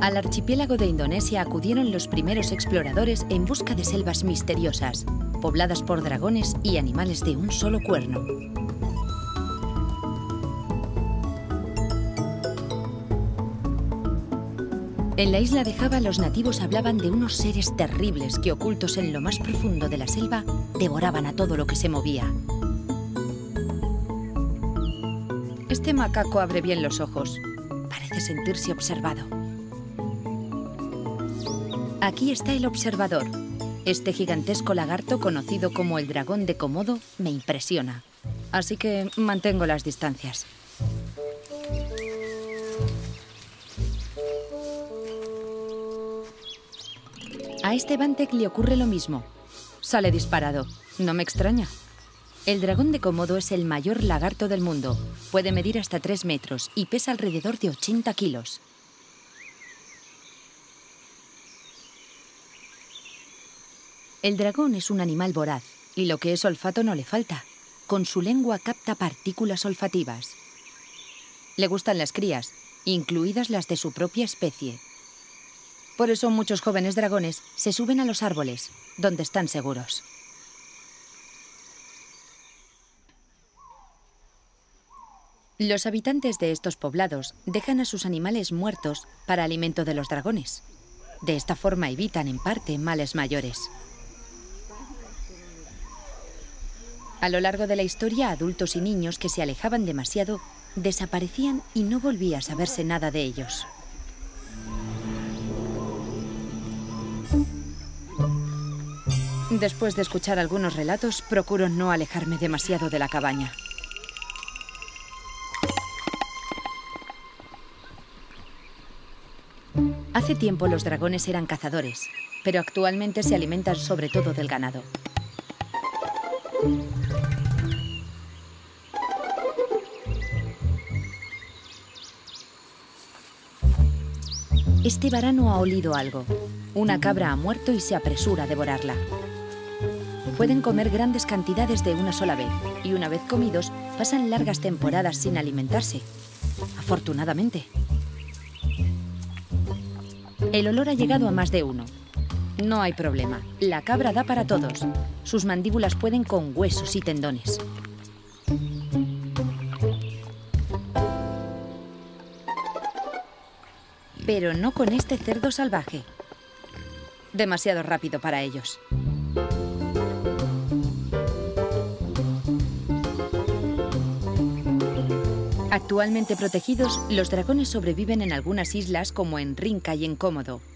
Al archipiélago de Indonesia acudieron los primeros exploradores en busca de selvas misteriosas, pobladas por dragones y animales de un solo cuerno. En la isla de Java, los nativos hablaban de unos seres terribles que, ocultos en lo más profundo de la selva, devoraban a todo lo que se movía. Este macaco abre bien los ojos. Parece sentirse observado. Aquí está el observador. Este gigantesco lagarto, conocido como el dragón de Komodo, me impresiona. Así que mantengo las distancias. A este Banteg le ocurre lo mismo. Sale disparado. No me extraña. El dragón de Komodo es el mayor lagarto del mundo. Puede medir hasta 3 metros y pesa alrededor de 80 kilos. El dragón es un animal voraz y lo que es olfato no le falta. Con su lengua capta partículas olfativas. Le gustan las crías, incluidas las de su propia especie. Por eso muchos jóvenes dragones se suben a los árboles, donde están seguros. Los habitantes de estos poblados dejan a sus animales muertos para alimento de los dragones. De esta forma evitan, en parte, males mayores. A lo largo de la historia, adultos y niños que se alejaban demasiado desaparecían y no volvía a saberse nada de ellos. Después de escuchar algunos relatos, procuro no alejarme demasiado de la cabaña. Hace tiempo los dragones eran cazadores, pero actualmente se alimentan sobre todo del ganado. Este varano ha olido algo. Una cabra ha muerto y se apresura a devorarla. Pueden comer grandes cantidades de una sola vez, y una vez comidos, pasan largas temporadas sin alimentarse. Afortunadamente. El olor ha llegado a más de uno. No hay problema. La cabra da para todos. Sus mandíbulas pueden con huesos y tendones. Pero no con este cerdo salvaje. Demasiado rápido para ellos. Actualmente protegidos, los dragones sobreviven en algunas islas como en Rinca y en Komodo.